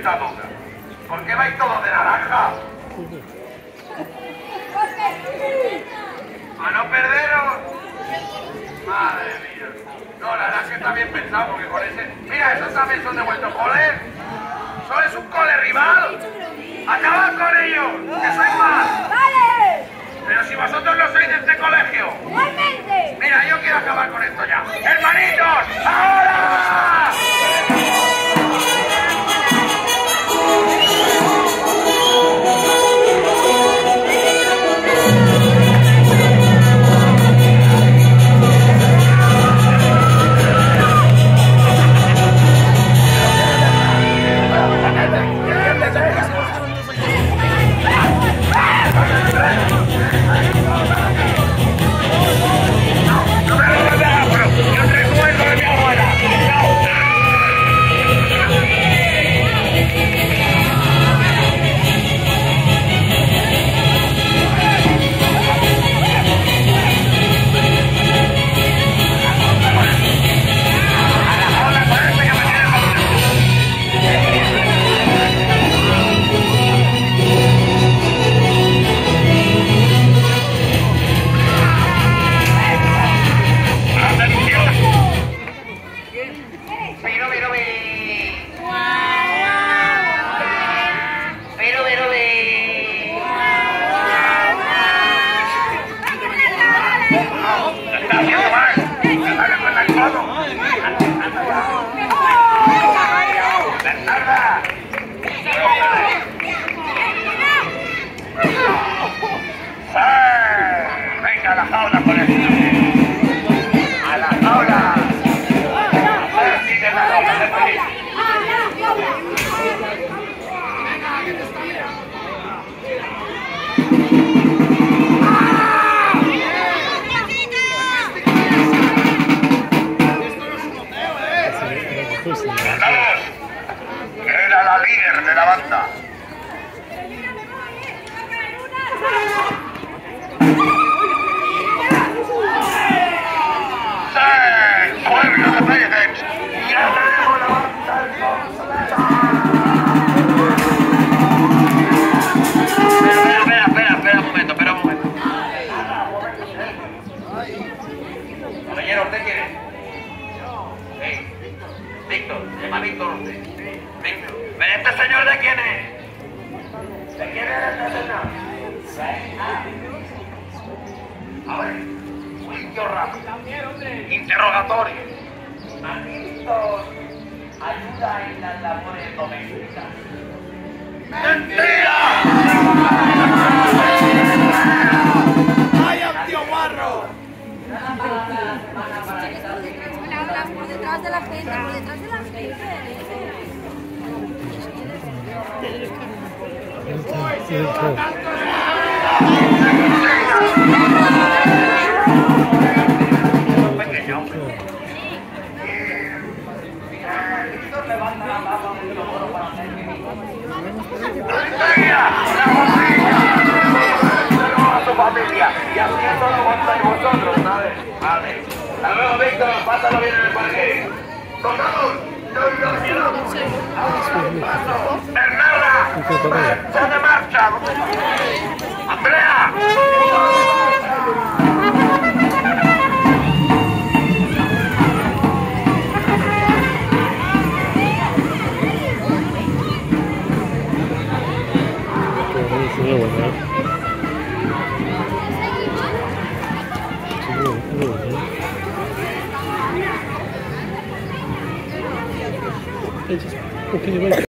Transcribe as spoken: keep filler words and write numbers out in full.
esta duda. ¿Por qué vais todos de naranja? ¿A no perderos? Madre mía. No, la verdad es que está bien pensado, porque con ese... Mira, esos también son de vuestro cole. Eso es un cole rival. ¡Acabad con ellos! ¡Que sois más! ¡Vale! Pero si vosotros no sois de este colegio. ¡Igualmente! Mira, yo quiero acabar con esto ya. ¡Hermanitos! ¡Ahora! Venga, a la jaula con esto. A la jaula. A ver si te la jaula de feliz. Vamos. Era la líder de la banda. ¿Usted quiere? Sí. Víctor, se llama Víctor usted. Víctor. ¿Pero este señor de quién es? ¿De quién es este señor? A ver, juicio rápido. Interrogatorio. Amiguitos, ayuda en las labores domésticas. ¡Mentira! ¡Vaya tío Barro! Por detrás de la gente, por detrás de la gente. Familia, y así esto lo aguantáis vosotros, ¿sabes? Vale. Hasta luego, Víctor, pásalo bien en el parque. ¡Tocamos! ¡Bernarda! ¡Se de marcha! ¡Andrea! Just, okay, wait.